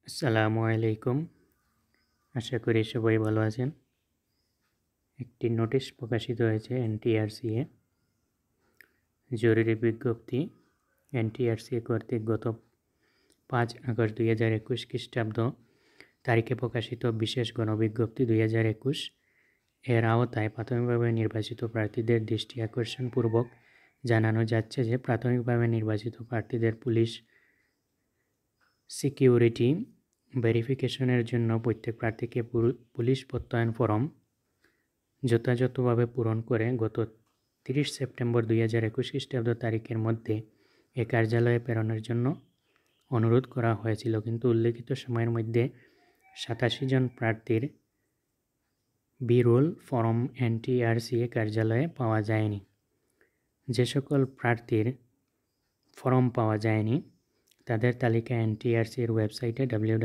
আসসালামু আলাইকুম। আশা করি সবাই ভালো আছেন। একটি নোটিশ প্রকাশিত হয়েছে এনটিআরসিএ জরুরি বিজ্ঞপ্তি। এনটিআরসিএ কর্তৃক গত 5 আগস্ট 2021 খ্রিস্টাব্দ তারিখে প্রকাশিত বিশেষ গণবিজ্ঞপ্তি 2021 এর আওতায় প্রাথমিকভাবে নির্বাচিত প্রার্থীদের দৃষ্টি আকর্ষণপূর্বক জানানো যাচ্ছে যে প্রাথমিকভাবে নির্বাচিত প্রার্থীদের পুলিশ সিকিউরিটি ভেরিফিকেশনের জন্য প্রত্যেক প্রার্থীকে পুলিশ প্রত্যয়ন ফরম যথাযথভাবে পূরণ করে গত 30 সেপ্টেম্বর 2021 খ্রিস্টাব্দ তারিখের মধ্যে এ কার্যালয়ে প্রেরণের জন্য অনুরোধ করা হয়েছিল, কিন্তু উল্লেখিত সময়ের মধ্যে 87 জন প্রার্থীর বি-রোল ফরম এনটিআরসিএ কার্যালয়ে পাওয়া যায়নি। যে সকল প্রার্থীর ফরম পাওয়া যায়নি তাদের তালিকা এনটিআরসির ওয়েবসাইটে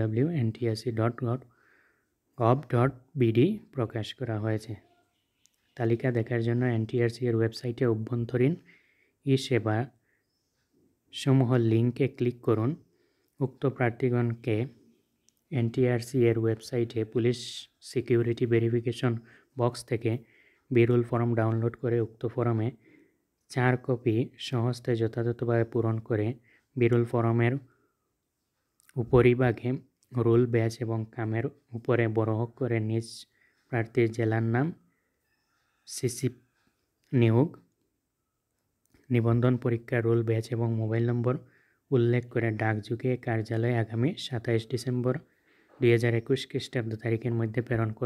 www.ntrc.gov.bd প্রকাশ করা হয়েছে। তালিকা দেখার জন্য এনটিআরসি এর ওয়েবসাইটে অভ্যন্তরীণ ই-সেবা সমূহ লিঙ্কে ক্লিক করুন। উক্ত প্রার্থীগণকে এনটিআরসি এর ওয়েবসাইটে পুলিশ সিকিউরিটি ভেরিফিকেশন বক্স থেকে বি-রোল ফর্ম ডাউনলোড করে উক্ত ফর্মে 4 কপি সহস্তে যথাযথভাবে পূরণ করে বি-রোল ফর্মের উপরিভাগে রোল ব্যাচ এবং কামের উপরে বড় অক্ষরে নিজ প্রার্থীর জেলার নাম, সিসি নিয়োগ নিবন্ধন পরীক্ষা, রোল ব্যাচ এবং মোবাইল নম্বর উল্লেখ করে ডাকযোগে কার্যালয়ে আগামী 27 ডিসেম্বর 2021 খ্রিস্টাব্দ তারিখের মধ্যে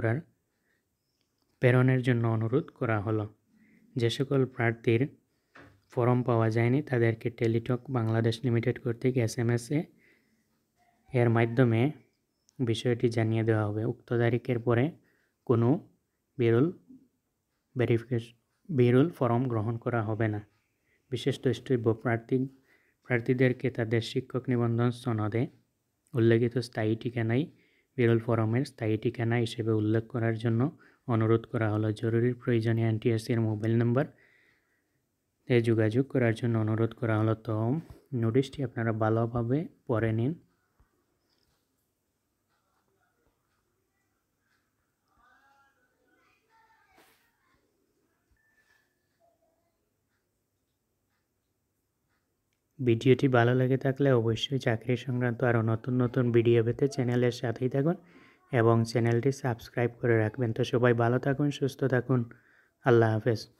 প্রেরণের জন্য অনুরোধ করা হলো। যে সকল প্রার্থীর ফর্ম পাওয়া যায়নি তাদেরকে টেলিটক বাংলাদেশ লিমিটেড কর্তৃক SMS এর মাধ্যমে বিষয়টি জানিয়ে দেওয়া হবে। উক্ত তারিখের পরে কোনো বি-রোল ফর্ম গ্রহণ করা হবে না। বিশেষ দ্রষ্টব্য, প্রার্থীদেরকে তাদের শিক্ষক নিবন্ধন সনদে উল্লেখিত স্থায়ী ঠিকানায় বি-রোল ফর্মের স্থায়ী ঠিকানা হিসেবে উল্লেখ করার জন্য অনুরোধ করা হলো। জরুরি প্রয়োজনে এনটিআরসি এর মোবাইল নাম্বার যোগাযোগ করার জন্য অনুরোধ করা হলো। তো নোটিশটি আপনারা ভালোভাবে পড়ে নিন। ভিডিওটি ভালো লেগে থাকলে অবশ্যই চাকরি সংক্রান্ত আরও নতুন নতুন ভিডিও পেতে চ্যানেলের সাথেই থাকুন এবং চ্যানেলটি সাবস্ক্রাইব করে রাখবেন। তো সবাই ভালো থাকুন, সুস্থ থাকুন। আল্লাহ হাফেজ।